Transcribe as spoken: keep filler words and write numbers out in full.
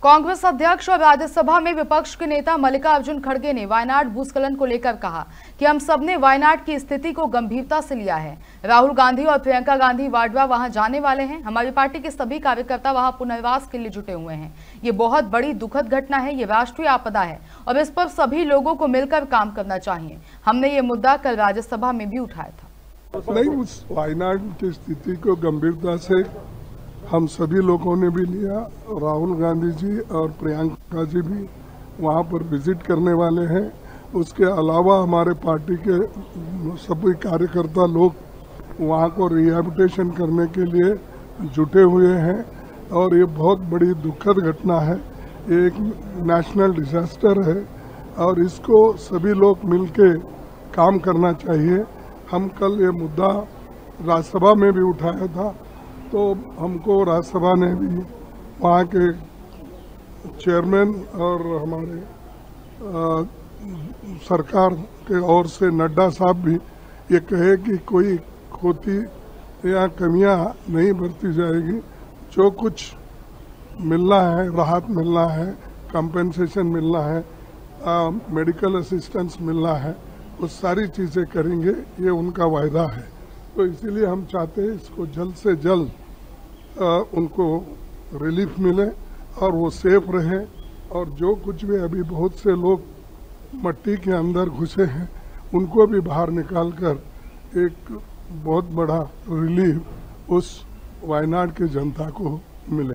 कांग्रेस अध्यक्ष और राज्यसभा में विपक्ष के नेता मल्लिकार्जुन खड़गे ने वायनाड भूस्खलन को लेकर कहा कि हम सबने वायनाड की स्थिति को गंभीरता से लिया है। राहुल गांधी और प्रियंका गांधी वाड्रा वहां जाने वाले हैं। हमारी पार्टी के सभी कार्यकर्ता वहां पुनर्वास के लिए जुटे हुए हैं। ये बहुत बड़ी दुखद घटना है, ये राष्ट्रीय आपदा है और इस पर सभी लोगों को मिलकर काम करना चाहिए। हमने ये मुद्दा कल राज्यसभा में भी उठाया था। नहीं, उस वायनाड की स्थिति को गंभीरता से हम सभी लोगों ने भी लिया। राहुल गांधी जी और प्रियंका जी भी वहां पर विजिट करने वाले हैं। उसके अलावा हमारे पार्टी के सभी कार्यकर्ता लोग वहां को रिहैबिलिटेशन करने के लिए जुटे हुए हैं और ये बहुत बड़ी दुखद घटना है। ये एक नेशनल डिजास्टर है और इसको सभी लोग मिलके काम करना चाहिए। हम कल ये मुद्दा राज्यसभा में भी उठाया था, तो हमको राज्यसभा ने भी वहाँ के चेयरमैन और हमारे आ, सरकार के ओर से नड्डा साहब भी ये कहे कि कोई खोती या कमियां नहीं बरती जाएगी। जो कुछ मिलना है, राहत मिलना है, कंपेंसेशन मिलना है, आ, मेडिकल असिस्टेंस मिलना है, वो सारी चीज़ें करेंगे, ये उनका वायदा है। तो इसीलिए हम चाहते हैं इसको जल्द से जल्द आ, उनको रिलीफ मिले और वो सेफ रहें। और जो कुछ भी अभी बहुत से लोग मट्टी के अंदर घुसे हैं उनको भी बाहर निकालकर एक बहुत बड़ा रिलीफ उस वायनाड की जनता को मिले।